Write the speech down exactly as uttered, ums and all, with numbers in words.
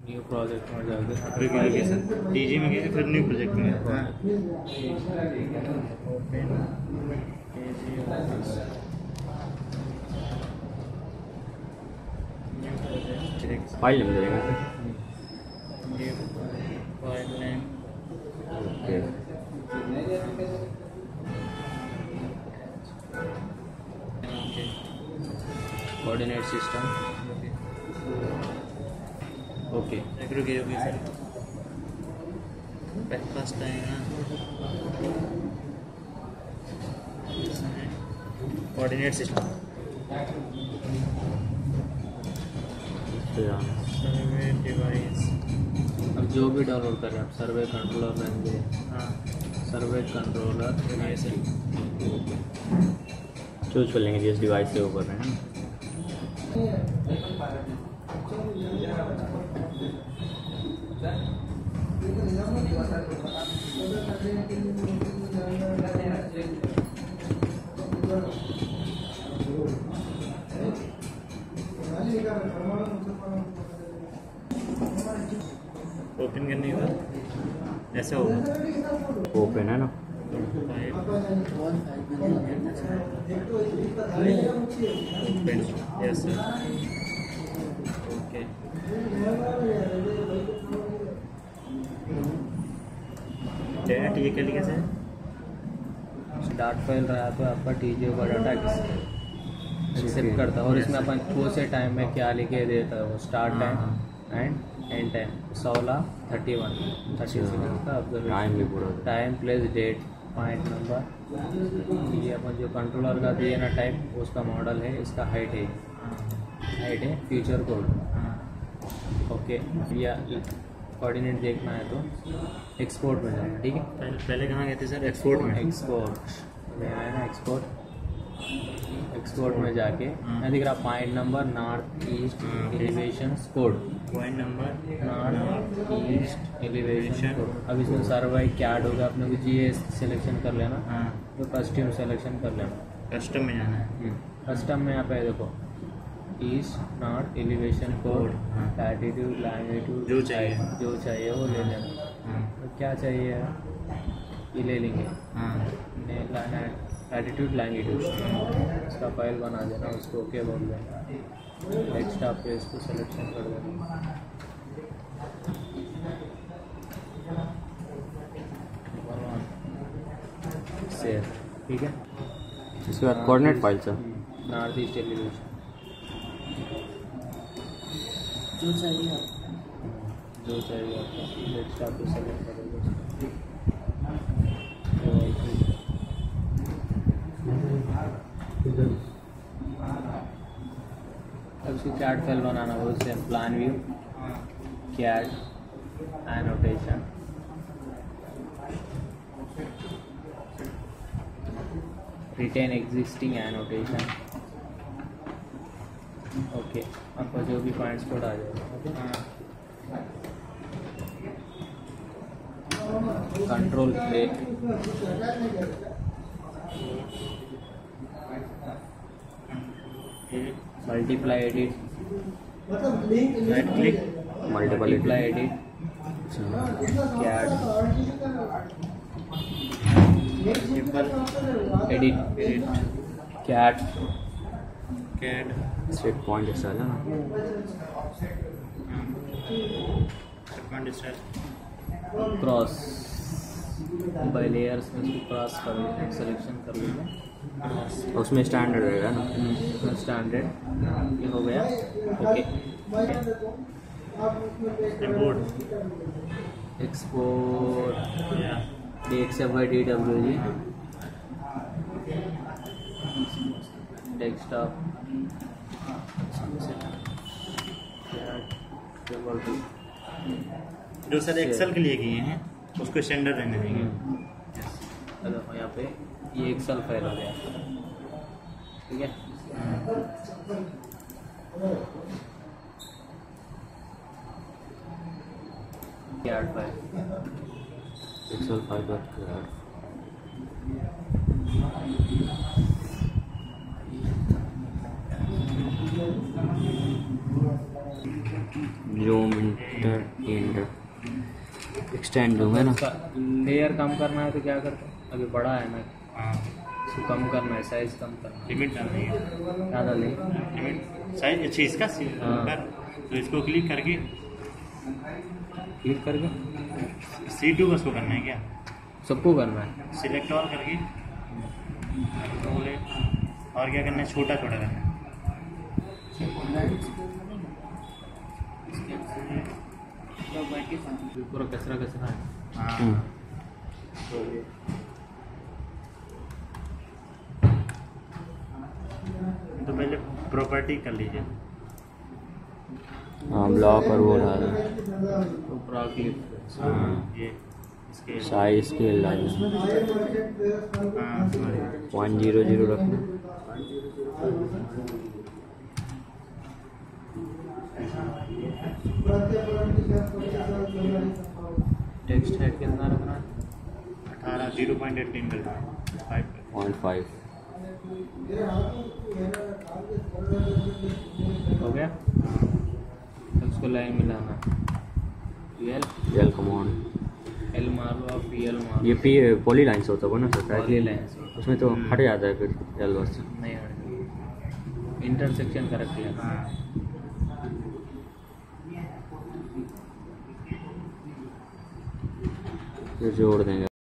New project में जाके application TG में गए, फिर न्यू प्रोजेक्ट में गए। फाइल में जाएंगे file name okay coordinate system okay रुकिए रुकिए सर, फर्स्ट आएगा कोऑर्डिनेट सिस्टम, सर्वे डिवाइस। अब जो भी डाउनलोड कर रहे हैं आप सर्वे कंट्रोलर रहेंगे। हाँ सर्वे कंट्रोलर डिवाइस है। चूज कर लेंगे जिस डिवाइस से वो कर रहे हैं। ओपन करने के बाद ऐसा होगा, ओपन है ना। Open yes sir okay. Date ये क्या लिखा सर? डाट फाइल रहा तो आपका टीजीओ का डाटा एक्सेप्ट करता है और इसमें अपन कौन से टाइम में क्या लिखे देता है वो start time and end time सोलह थर्टी वन थर्टी सेकेंड का टाइम भी पूरा time place date point number. ये अपन जो कंट्रोलर का दिए ना टाइप उसका मॉडल है, इसका हाइट है हाइट है फ्यूचर कोड ओके। या कोऑर्डिनेट देखना है तो एक्सपोर्ट में जाए ठीक है। पहले पहले कहाँ गए थे सर? एक्सपोर्ट में। एक्सपोर्ट में आए ना एक्सपोर्ट एक्सपोर्ट में जाके मैं दिख रहा point number north east elevation code point number north east elevation code. अब इसमें सर्वाई कैड होगा अपने को जी एस सिलेक्शन कर लेना। हाँ तो कस्टम सिलेक्शन कर लेना। कस्टम में जाना है। कस्टम में यहाँ पे देखो east north elevation code latitude longitude जो चाहिए जो चाहिए वो ले लेना। हाँ तो क्या चाहिए ये ले लेंगे हाँ लैटिट्यूड लैंगिट्यूड इसका फाइल बना देना, उसको ओके बोल देना। डेस्कटॉप पे इसको सिलेक्शन कर देना। सेव ठीक है। इसके बाद coordinate file sir north east elevation जो चाहिए आपको जो चाहिए आपको डेस्कटॉप पे सेलेक्ट करोगे। अब इसकी कैड फाइल बनाना वो से plan view CAD annotation retain existing annotation okay. आपका जो भी पॉइंट्स कोड आ जाएगा control play multiply edit right click multiple multiply edit CAD edit edit CAD CAD set point ऐसा है ना। Point start cross by layers में इसको क्रॉस कर सिलेक्शन कर लेंगे। उसमें स्टैंडर्ड रहेगा ना। स्टैंडर्ड ये हो गया ओके। इंपोर्ट एक्सपोर्ट या D X F by D W G desktop जो सर एक्सेल के लिए किए हैं उसको स्टैंडर्ड रहने देंगे। देखो यहाँ पे ये एक्सेल फाइल हो गया ठीक है। कैड फाइल एक्सेल फाइल पर zoom enter enter extend zoom है ना। लेयर कम करना है तो क्या करते हैं, अभी बड़ा है ना, हाँ इसको कम करना है, साइज कम करना है, लिमिट डालनी है। क्या डालें? लिमिट साइज अच्छा इसका सी- हाँ। कर तो इसको क्लिक करके क्लिक करके सी टू बस को करना है क्या? सबको करना है। सिलेक्ट ऑल करके तो बोले और क्या करना है, छोटा छोटा करना है। पूरा कचरा कचरा है। हाँ हम्म। तो पहले प्रॉपर्टी कर लीजिए। हाँ ब्लॉक और वो डाल तो पूरा क्लिक हाँ ये इसके साइज स्केल डाल हाँ sorry। पॉइंट जीरो जीरो रखना। टेक्स्ट हेड कितना रखना है? अठारह जीरो पॉइंट एटीन करना है फाइव पे। पॉइंट फाइव हो गया, तो उसको लाइन मिलाना, एल एल कमांड। एल मार लो, आप पी एल मार ये लो, पी पॉली लाइन से होता है ना सर? पॉली लाइन से उसमें तो हट जाता है फिर एल बस। नहीं हट, इंटरसेक्शन करेक्ट लेना। हाँ फिर जोड़ देंगे।